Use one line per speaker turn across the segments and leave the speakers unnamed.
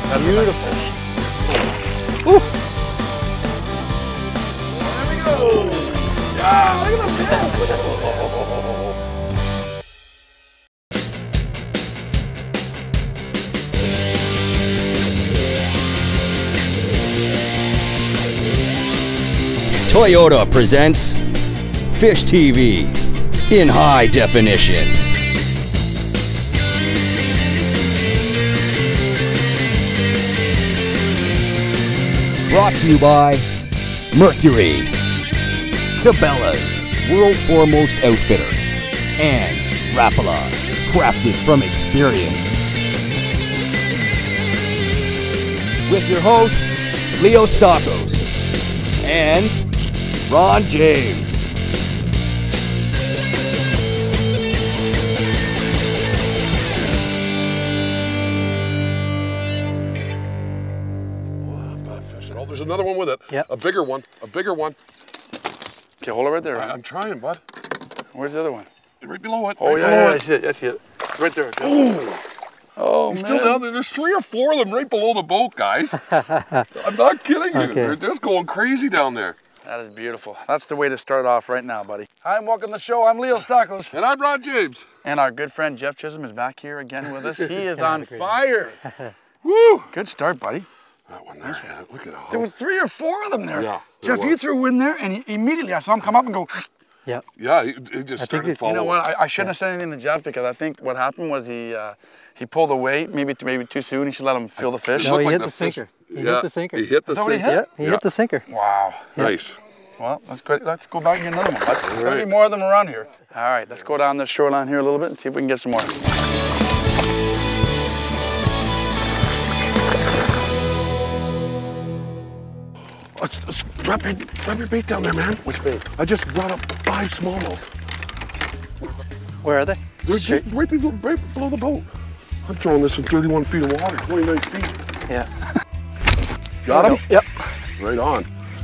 That's beautiful.
Woo.
There we go. Yeah, look at the fish. Look at
Toyota presents Fish TV in high definition. Brought to you by Mercury, Cabela's world foremost outfitter, and Rapala, crafted from experience. With your hosts, Leo Stockos and Ron James.
Oh, there's another one with it.
Yep.
A bigger one. A bigger one.
Okay, hold it right there.
I'm trying, bud.
Where's the other one?
Right below it.
Oh,
right
yeah,
below
yeah,
it.
I see it. I see it. Right there.
Oh,
Oh,
he's
man.
still down there. There's 3 or 4 of them right below the boat, guys. I'm not kidding you.
Okay.
They're just going crazy down there.
That is beautiful. That's the way to start off right now, buddy. Hi, and welcome to the show. I'm Leo Stockos.
And I'm Ron James.
And our good friend Jeff Chisholm is back here again with us. He is
Yeah,
on
great.
fire. Woo! Good start, buddy.
That one there. Yeah, look at all.
There were 3 or 4 of them there.
Yeah, there
Jeff, you
was.
threw in there, and immediately I saw him come up and go.
Yep.
Yeah, he just started
it's-
following.
You know what? I shouldn't have said anything to Jeff because I think what happened was he pulled away maybe too soon. He should let him feel the fish.
No,
Looked
he
like
hit
the
the
fish-
sinker. He
Yeah,
hit the sinker.
He hit the
Is that what he
sinker.
hit?
Yep, he
Yeah.
hit the sinker.
Wow.
Nice.
Well, let's go back and get another one. There's gonna be
right.
more of them around here. All right, let's go down this shoreline here a little bit and see if we can get some more.
Drop your bait down there, man.
Which bait?
I just brought up 5 smallmouth.
Where are they?
They're just right below the boat. I'm throwing this with 31 feet of water, 29 feet.
Yeah.
Got him?
Yep.
Right on.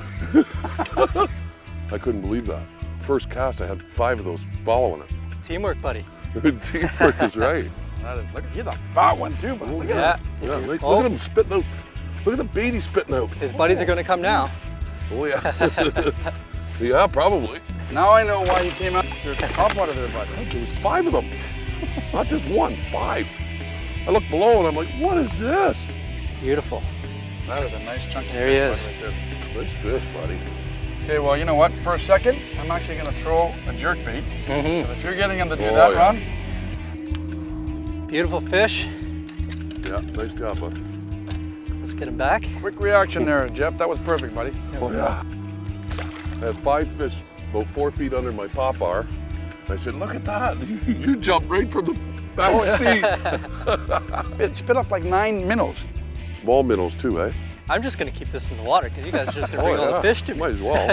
I couldn't believe that. First cast, I had 5 of those following it.
Teamwork, buddy.
Teamwork is right.
That is, look, he's a fat one too, but look at
Yeah.
him.
He's
Yeah,
here.
look
Oh,
at him spitting out. Look at the bait he's spitting out.
his buddies are going to come now.
Oh yeah. Yeah, probably.
Now I know why you came out. There's a top water there, bud.
There was 5 of them. Not just 1, 5. I look below and I'm like, what is this?
Beautiful.
That is a nice chunk of
There he
fish
is.
bud, right there.
Nice fish, buddy.
Okay, well, you know what? For a second, I'm actually going to throw a jerk bait.
Mm-hmm.
If you're getting him to do
Oh,
that,
yeah.
Mm-hmm. Beautiful fish.
Yeah, nice job, bud.
Let's get him back.
Quick reaction there, Jeff. That was perfect, buddy.
Oh yeah. I had 5 fish about 4 feet under my pop bar. I said, look at that. You jumped right from the back seat.
It spit up like 9 minnows.
Small minnows too, eh?
I'm just going to keep this in the water because you guys are just going to bring all
yeah.
the fish to me.
Might as well.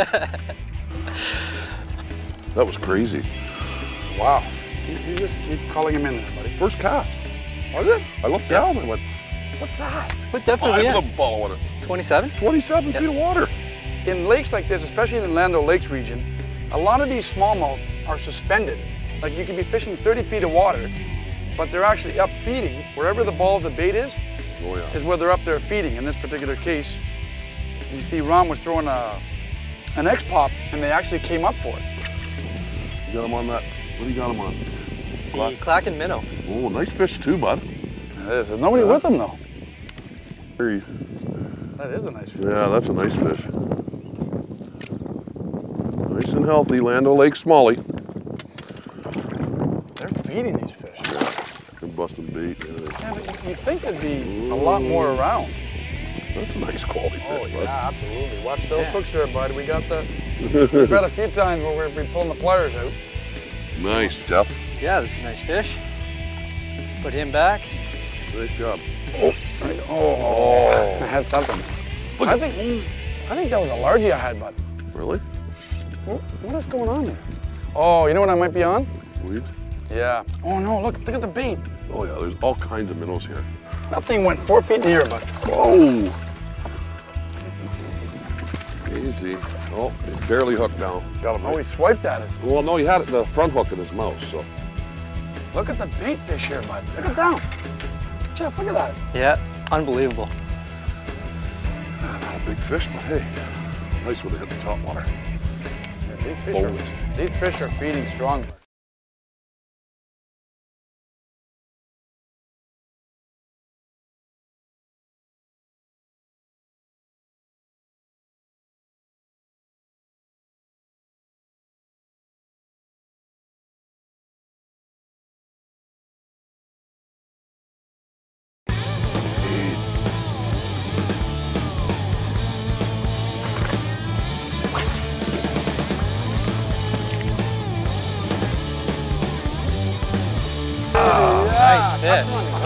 That was crazy.
Wow. You just keep calling him in there, buddy.
First cast.
Was it?
I looked down and went, what's that?
What depth are
5
we
of
at?
them following it.
27?
27 feet of water.
In lakes like this, especially in the Land O'Lakes region, a lot of these smallmouth are suspended. Like you could be fishing 30 feet of water, but they're actually up feeding. Wherever the balls of bait is
Oh yeah.
where they're up there feeding. In this particular case, you see Ron was throwing an X-pop and they actually came up for it.
You got him on that. What do you got him on?
The Clacking minnow.
Oh, nice fish too, bud.
There's nobody with him though.
Very-
That is a nice fish.
Yeah, that's a nice fish. Nice and healthy, Land O'Lakes Smallie.
They're feeding these fish.
They're busting bait. Yeah.
Yeah, but you'd think there'd be a lot more around.
That's a nice quality fish,
Oh
bud.
yeah, absolutely. Watch those hooks there, bud. We got the. We've had a few times where we've been pulling the pliers out.
Nice, Jeff.
Yeah, this is a nice fish. Put him back.
Nice job.
Oh, I had something. I think that was a largie I had, bud.
Really?
What is going on there? Oh, you know what I might be on?
Weeds?
Yeah. Oh no, look at the bait.
Oh yeah, there's all kinds of minnows here.
That thing went 4 feet in the air, bud.
Whoa! Easy. Oh, he's barely hooked now. Got him
Oh, he
right.
swiped at it.
Well, no, he had the front hook in his mouth, so.
Look at the bait fish here, bud. Look at that. Jeff, look at that.
Yeah, unbelievable.
Big fish, but hey, nice when they hit the top water.
Yeah, these fish are feeding strong.
Nice fish.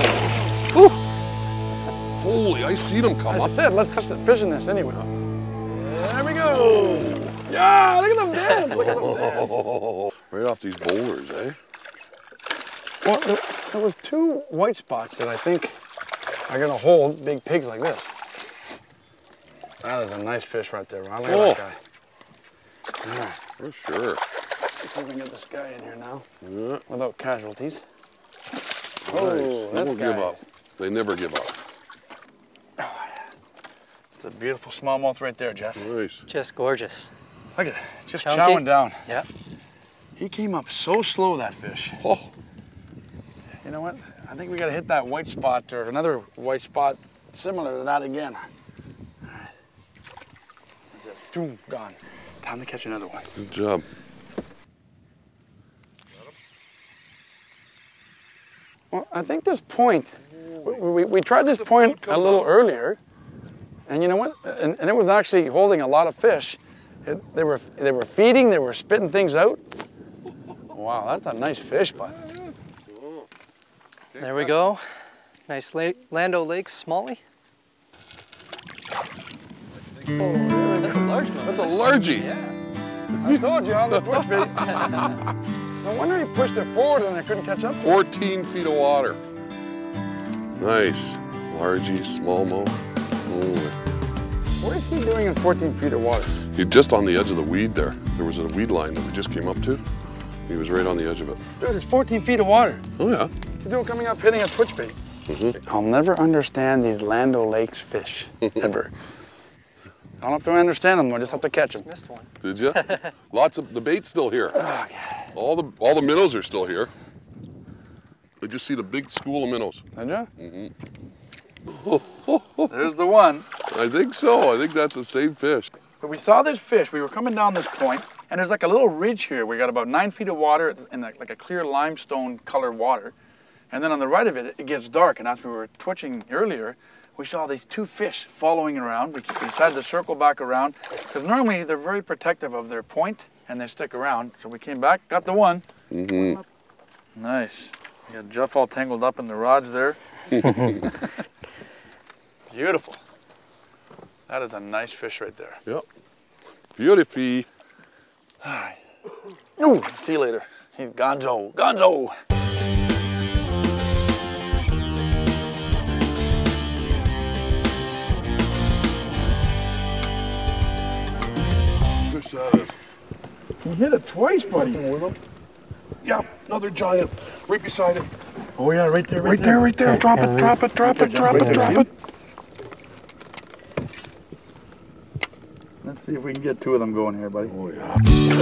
Holy, I see them come
As I
up.
said, let's catch the fish in this anyway. There we go. Yeah, look at them dance. Look at them dance.
Right off these boulders, eh?
Well, there was 2 white spots that I think are gonna hold big pigs like this. That is a nice fish right there, Ron. Look at that guy. All right.
For sure.
Let's see if we can get this guy in here now
Yeah.
without casualties.
Nice.
Oh,
They
this
won't give
guy.
up. They never give up.
It's a beautiful smallmouth right there, Jeff.
Nice.
Just gorgeous.
Look at it, just
Chunky.
chowing down.
Yeah.
He came up so slow, that fish.
Oh,
You know what? I think we gotta hit that white spot or another white spot similar to that again. All right. Just, boom, gone. Time to catch another one.
good job.
Well, I think this point, we tried this point a little earlier, and you know what? And it was actually holding a lot of fish. They were feeding, they were spitting things out. Wow, that's a nice fish, bud.
There we go. Nice Lando Lake Smallie. Oh, that's a large one.
That's a largie.
Yeah.
I told you on the twitch bait. No wonder he pushed it forward and I couldn't catch up.
14 feet of water. Nice. Largie, smallmouth. Holy.
What is he doing in 14 feet of water?
He's just on the edge of the weed there. There was a weed line that we just came up to. He was right on the edge of it.
Dude, there's 14 feet of water.
Oh yeah.
He's doing coming up hitting a twitch bait. I'll never understand these Lando Lakes fish, ever. I don't have to understand them, I just have to catch them.
Missed one.
Did you? Lots of the bait's still here.
Oh, yeah.
All the minnows are still here. I just see the big school of minnows.
Did you? There's the one.
I think so. I think that's the same fish.
But we saw this fish, we were coming down this point, and there's like a little ridge here. We got about 9 feet of water in like a clear limestone colored water. And then on the right of it, it gets dark. And as we were twitching earlier, we saw these 2 fish following around. We decided to circle back around because normally they're very protective of their point and they stick around. So we came back, got the one. Nice. We got Jeff all tangled up in the rods there. Beautiful. That is a nice fish right there.
Yep. Beautiful.
All right. Ooh, see you later. He's Gonzo. Gonzo!
Fish that is.
You hit it twice, buddy.
Yeah, another giant right beside him.
Oh yeah, right there,
Right there, right there. Drop it, drop it, drop it, drop it, drop it.
Let's see if we can get 2 of them going here, buddy.
Oh yeah.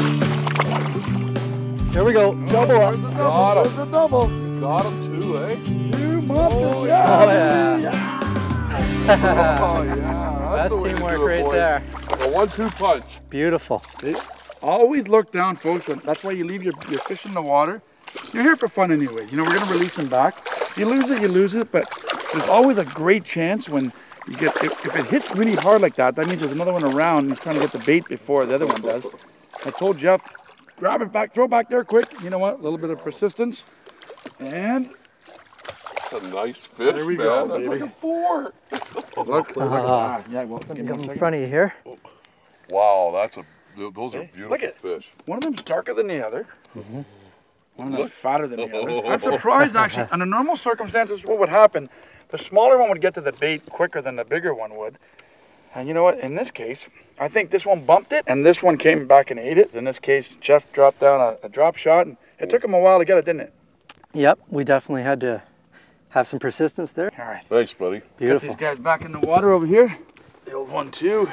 Here we go. Double up.
Got him.
There's a double.
Got him too, eh?
2 monsters.
Oh,
yeah.
Oh yeah.
Oh yeah. That's
Best
the way to
teamwork
do it,
right
boys.
there.
A 1-2 punch.
Beautiful.
Always look down, folks. That's why you leave your fish in the water. You're here for fun anyway. You know, we're gonna release them back. You lose it, but there's always a great chance when you get, if it hits really hard like that, that means there's another one around and he's trying to get the bait before the other one does. I told Jeff, grab it back, throw it back there quick. You know what, a little bit of persistence. And
That's a nice fish,
There we
man.
go,
That's
baby.
like a 4.
look at that. Yeah, well, give me one
In
second.
front of you here.
Wow, those are
Hey,
beautiful
look at it.
fish.
One of them's darker than the other. One of them's fatter than the other. I'm surprised actually. Under normal circumstances, what would happen, the smaller one would get to the bait quicker than the bigger one would. And you know what, in this case, I think this one bumped it and this one came back and ate it. In this case, Jeff dropped down a drop shot and it took him a while to get it, didn't it?
Yep, we definitely had to have some persistence there.
All right.
Thanks, buddy.
Get
Beautiful.
these guys back in the water over here. the old one too.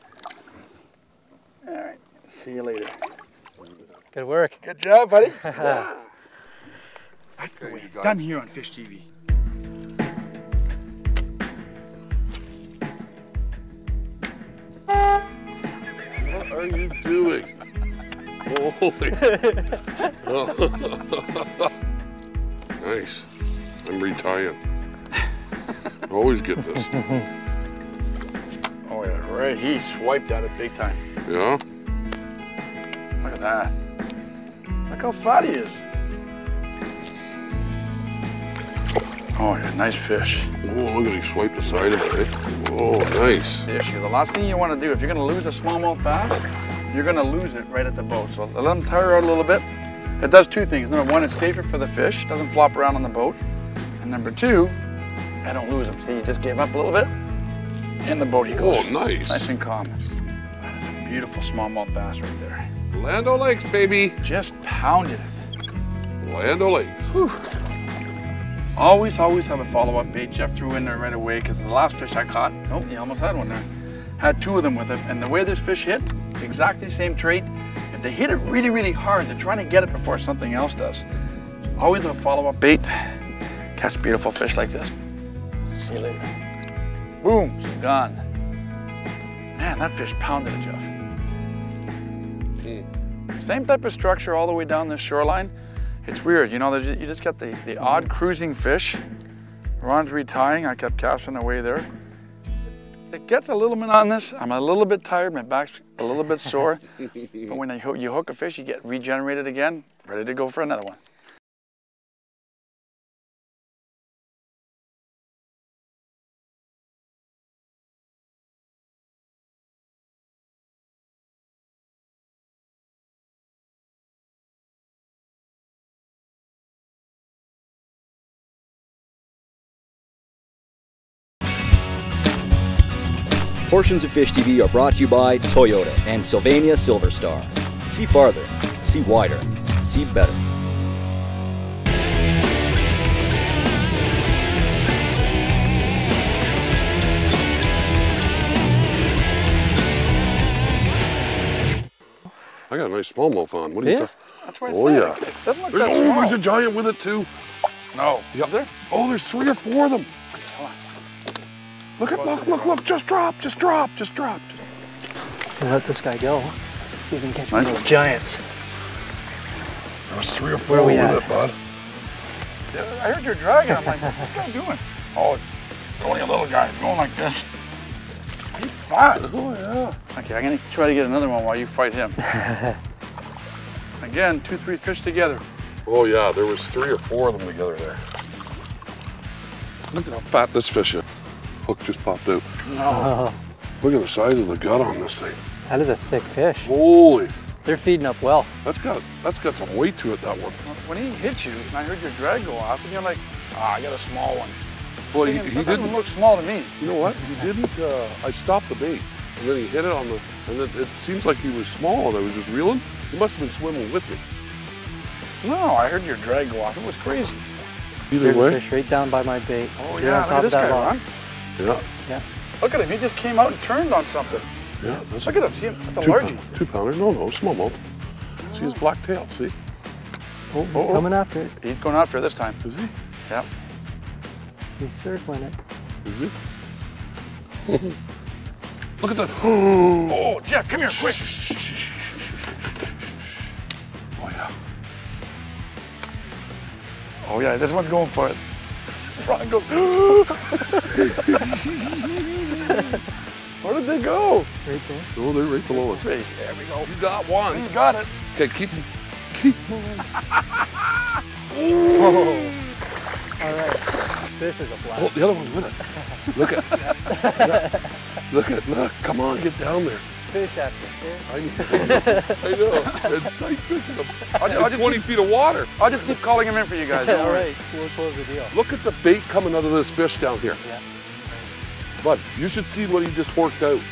All right, see you later.
Good work.
Good job, buddy. That's the way it's done here on Fish TV.
What are you doing? Holy. Nice. I'm retying. Always get this.
Oh yeah, right. He swiped at it big time.
Yeah?
Look at that. Look how fat he is. Oh yeah, nice fish.
Oh, look at he swiped the side of it. Eh? Oh, nice.
The issue, the last thing you want to do, if you're going to lose a smallmouth bass, you're going to lose it right at the boat. So let them tire out a little bit. It does two things. Number one, it's safer for the fish. It doesn't flop around on the boat. And number two, I don't lose them. See, you just gave up a little bit. In the boat he goes.
Oh, nice.
Nice and calm. That is a beautiful smallmouth bass right there.
Land O'Lakes, baby.
Just pounded it.
Land O'Lakes.
Whew. Always have a follow-up bait. Jeff threw in there right away because the last fish I caught, oh, he almost had one there. Had two of them with it. And the way this fish hit, exactly same trait. If they hit it really, really hard, they're trying to get it before something else does. Always a follow-up bait. Catch beautiful fish like this. See you later. Boom, she's gone. Man, that fish pounded it, Jeff. Same type of structure all the way down this shoreline. It's weird, you know, you just got the odd cruising fish. Ron's retying, I kept casting away there. It gets a little bit on this. I'm a little bit tired, my back's a little bit sore. But when you hook a fish, you get regenerated again, ready to go for another one.
Portions of Fish TV are brought to you by Toyota and Sylvania Silver Star. See farther, see wider, see better.
I got a nice smallmouth on. What are you talking?
That's what I
Oh,
said.
yeah.
It doesn't look
There's,
that
oh,
small.
there's a giant with it too.
No.
Yep.
Is there?
Oh, there's 3 or 4 of them. Look, just drop.
We'll let this guy go. See if we can catch one of those giants.
There's 3 or 4
Where are we
with
at?
it, bud.
I heard you're dragging. I'm like, what's this guy doing? Oh, it's only a little guy. He's going like this. He's fat.
Oh, yeah.
Okay, I'm gonna try to get another one while you fight him. Again, 2, 3 fish together.
Oh, yeah, there was 3 or 4 of them together there. Look at how fat this fish is. Hook just popped out.
No.
Look at the size of the gut on this thing.
That is a thick fish.
Holy.
They're feeding up well.
That's got some weight to it, that one.
When he hit you, and I heard your drag go off, and you're like, I got a small one.
Well,
Thinking,
he
that doesn't
didn't.
look small to me.
You know what? He didn't. I stopped the bait, and then he hit it on the. And then it seems like he was small, and I was just reeling. He must have been swimming with me.
No, I heard your drag go off. It was crazy.
Either
There's a
way.
fish right down by my bait.
Oh
Right
yeah,
on
look
top
at this
of that
guy,
log.
Ron.
Yeah.
Yeah.
Look at him. He just came out and turned on something.
Yeah. That's
Look at him. See him? That's a
2
largie.
2 pounder. No, smallmouth. See his black tail. See?
Oh, he's coming after it.
He's going after it this time.
Is he?
Yeah.
He's circling it.
Is he? Look at that.
Oh, Jeff, come here, quick.
Oh yeah.
Oh yeah, this one's going for it. Ron goes. Where did they go?
Right there.
Oh, they're right below us.
Hey, there we go.
You got one.
You got it.
Okay, keep moving.
Oh. All right. This is a blast.
Oh, the other one's with it. Look. Come on, get down there.
Fish after fish.
I know. And sight fishing them.
I'll just
20 feet of water.
I'll just keep calling him in for you guys. Don't
All
worry.
right. We'll close the deal.
Look at the bait coming out of this fish down here.
Yeah.
Bud, you should see what he just horked out.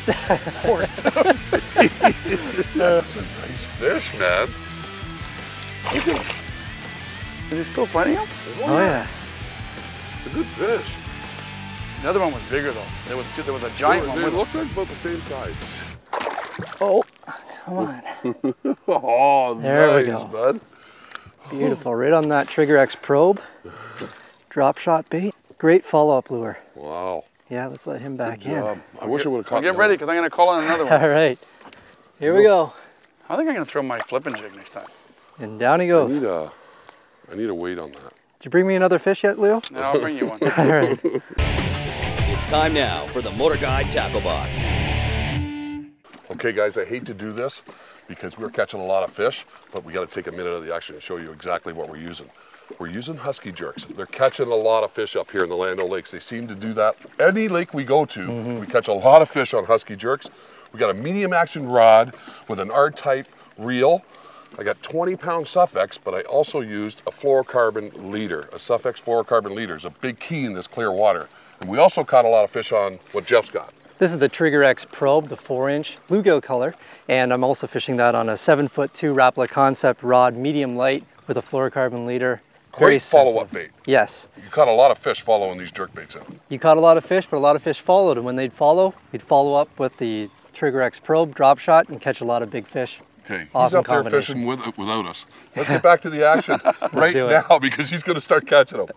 That's a nice fish, man. Look at him.
Is he still fighting him?
Oh yeah.
It's a good fish.
The other one was bigger though. There was a giant one.
They looked like about the same size.
Oh, come on.
Oh,
There we
nice,
go.
bud.
Beautiful, right on that Trigger X probe. Drop shot bait. Great follow-up lure.
Wow.
Yeah, let's let him back in.
I wish I would have caught
Get ready, because I'm going to call on another one.
All right, here we go.
I think I'm going to throw my flipping jig next time.
And down he goes.
I need a weight on that.
Did you bring me another fish yet, Leo?
No, I'll bring you one.
All right.
It's time now for the Motor Guide Tackle Box.
Okay guys, I hate to do this because we're catching a lot of fish, but we got to take a minute of the action and show you exactly what we're using. We're using husky jerks. They're catching a lot of fish up here in the Land O' Lakes. They seem to do that. Any lake we go to, we catch a lot of fish on husky jerks. We got a medium action rod with an R-type reel. I got 20-pound Suffix, but I also used a fluorocarbon leader. A Suffix fluorocarbon leader is a big key in this clear water. And we also caught a lot of fish on what Jeff's got.
This is the Trigger X probe, the 4-inch bluegill color, and I'm also fishing that on a 7'2" Rapala Concept rod, medium light with a fluorocarbon leader.
Great follow-up bait.
Yes.
You caught a lot of fish following these jerk baits in.
You caught a lot of fish, but a lot of fish followed, and when they'd follow, we'd follow up with the Trigger X probe drop shot and catch a lot of big fish.
Okay, he's
Awesome
up there
combination.
fishing without us. Let's get back to the action right
do it.
now because he's going to start catching them.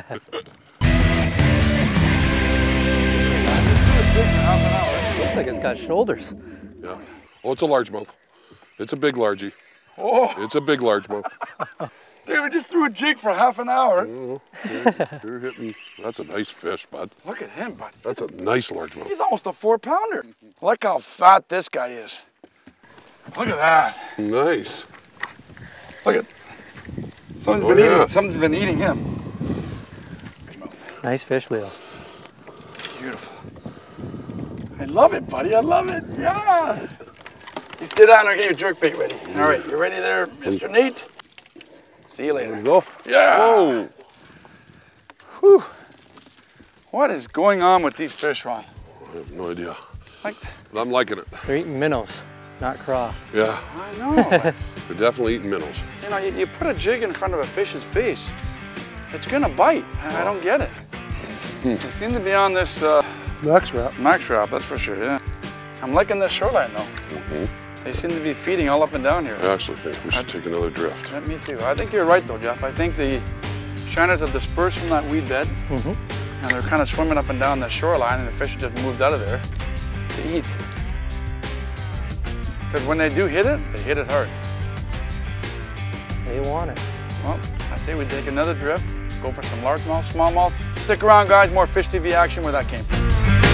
Looks like it's got shoulders.
Yeah. Oh, it's a largemouth. It's a big largie.
Oh,
It's a big largemouth.
dude, we just threw a jig for half an hour.
You're hitting. That's a nice fish, bud.
Look at him, bud.
That's a nice largemouth.
He's almost a 4-pounder. Look how fat this guy is. Look at that.
Nice.
Look at. Something's been eating him.
Nice fish, Leo.
Beautiful. I love it, buddy. I love it. Yeah. You stay down. I'll get your jerk bait ready. All right, you ready there, Mr. Nate? See you later.
Go.
Yeah.
Oh.
Whew. What is going on with these fish, Ron?
I have no idea.
Like,
But I'm liking it.
They're eating minnows, not craw.
Yeah.
I know.
They're definitely eating minnows.
You know, you put a jig in front of a fish's face, it's gonna bite. I don't get it. They seem to be on this
Max wrap.
max wrap, that's for sure, yeah. I'm liking this shoreline though. They seem to be feeding all up and down here.
I actually think we should take another drift.
Yeah, me too. I think you're right though, Jeff. I think the shiners have dispersed from that weed bed and they're kind of swimming up and down the shoreline and the fish have just moved out of there to eat. Because when they do hit it, they hit it hard.
They want it.
Well, I say we take another drift, go for some largemouth, smallmouth. Stick around, guys. More Fish TV action where that came from.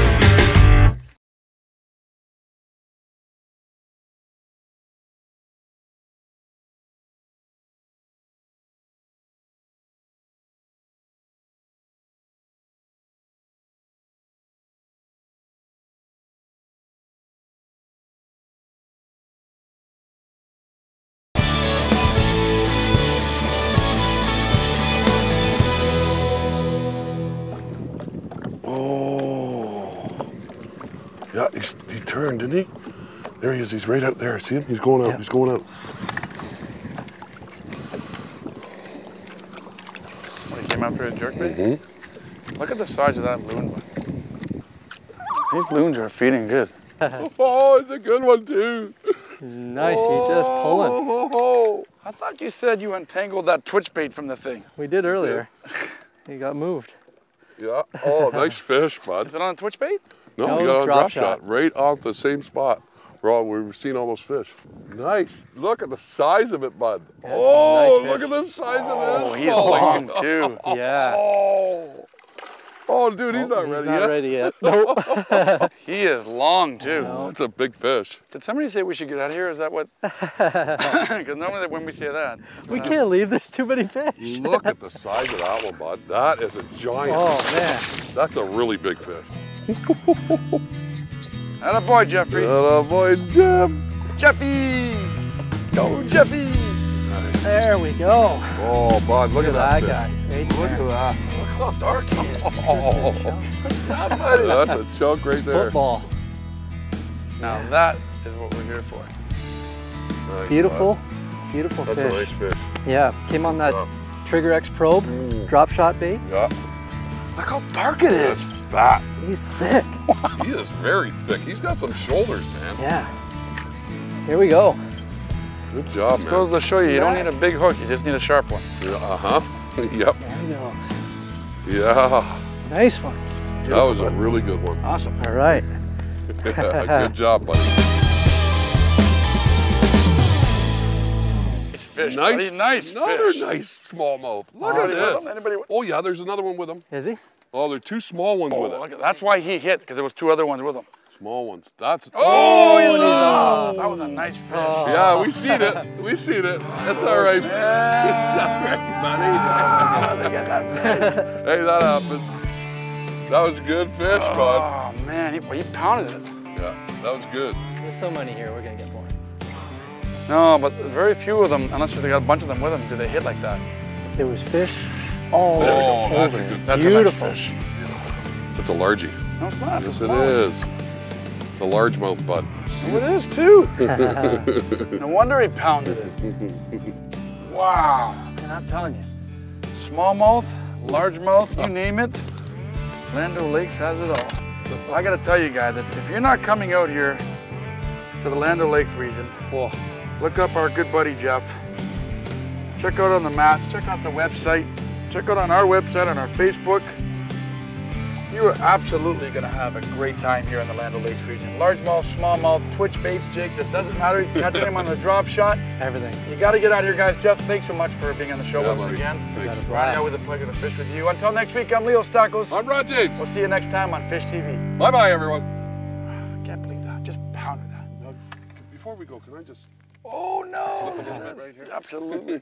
Yeah, he turned, didn't he? There he is. He's right out there. See him? He's going out.
Yeah.
He's going out.
When he came after a jerkbait? Look at the size of that loon. These loons are feeding good.
Oh, it's a good one too.
Nice, he's just pulling.
Oh.
I thought you said you untangled that twitch bait from the thing.
We did earlier. He got moved.
Yeah. Oh, nice fish, bud.
Is it on a twitch bait?
No,
No,
we got a
drop
drop
shot.
shot right off the same spot. We've seen all those fish. Nice. Look at the size of it, bud.
That's a
Oh,
nice
look
fish.
at the size of this.
Oh, he's long too.
Yeah.
Oh. Oh, dude, he's not
He's
ready
not
yet.
ready yet. Nope.
He is long too.
That's a big fish.
Did somebody say we should get out of here? Is that what? Because normally when we say that,
We can't leave. There's too many fish.
Look at the size of that one, bud. That is a giant.
Oh man.
That's a really big fish.
attaboy, Jeffrey.
Boy, Jeff.
Jeffy! Go, Jeffy!
There we go.
Oh, bud, look at that
guy.
fish.
Right
Look
there.
at that.
Look how dark he is.
Oh, that's a chunk right there.
Football.
Now that is what we're here for.
Nice,
Beautiful,
bud.
beautiful
That's
fish.
a nice fish.
Yeah, came on that
Yeah.
Trigger X probe, drop shot bait.
Yeah.
Look how dark it is.
that.
He's thick.
He is very thick. He's got some shoulders, man.
Yeah. Here we go.
Good job, man.
Goes to show you, you don't need a big hook, you just need a sharp one.
Yeah, uh-huh. Yep.
There he goes.
Yeah.
Nice one.
That was a really good one.
Awesome.
All right.
Good job, buddy.
Nice fish,
Nice,
buddy. Nice
another
fish.
nice smallmouth. Look
Anybody
at
with
this.
them? Anybody with-
Oh yeah, there's another one with him.
Is he?
Oh, there are two small ones with
Oh,
it.
look at, that's why he hit, because there was two other ones with him.
Small ones. That's.
Oh, that was a nice fish.
Yeah, we seen it. We seen it. That's all right. It's all right, buddy.
Look at that fish.
Hey, that happens. That was a good fish, bud.
Oh man, he pounded it.
Yeah, that was good.
There's so many here. We're gonna get more.
No, but very few of them, unless they got a bunch of them with them, do they hit like that.
If there was fish. Oh,
That's a good.
That's
beautiful.
a nice fish.
That's a largie.
No, it's not.
Yes, it is. The largemouth, bud.
Oh, it is too. No wonder he pounded it. Wow, man, I'm telling you. Smallmouth, largemouth, you name it, Land O'Lakes has it all. I gotta tell you guys, if you're not coming out here to the Land O'Lakes region, well, look up our good buddy Jeff. Check out on the maps, check out the website, check out on our website, on our Facebook. You are absolutely gonna have a great time here in the Land O'Lakes region. Largemouth, smallmouth, twitch baits, jigs, it doesn't matter. You can catch him on the drop shot.
Everything.
You gotta get out here, guys. Jeff, thanks so much for being on the show once
buddy.
again.
Thanks.
Ronnie, always a pleasure to fish with you. Until next week, I'm Leo Stackles.
I'm Rod James.
We'll see you next time on Fish TV.
Bye-bye, everyone.
Can't believe that. Just pounded that.
Now, before we go, can I just...
Oh no!
Flip a little bit right here?
Absolutely.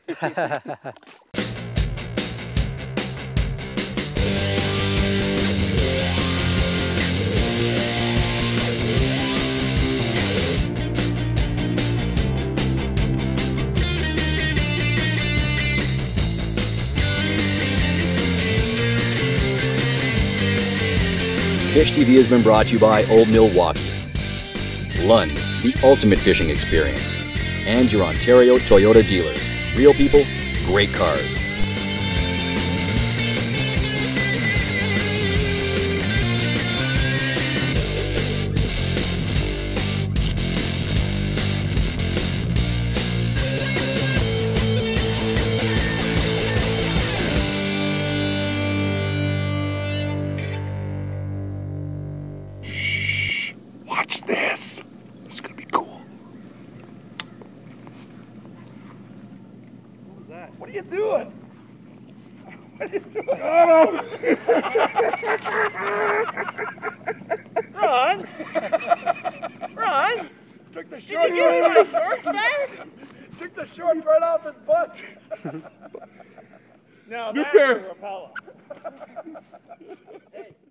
Fish TV has been brought to you by Old Milwaukee, Lund, the ultimate fishing experience, and your Ontario Toyota dealers. Real people, great cars.
Watch this. It's gonna be cool.
What was that? What are you doing? What are you doing? Ron! Ron! Took the shorts. Did you give me my shorts back? Took the shorts right off his butt.
Now
New
that's
pair.
a Rapala.
Hey.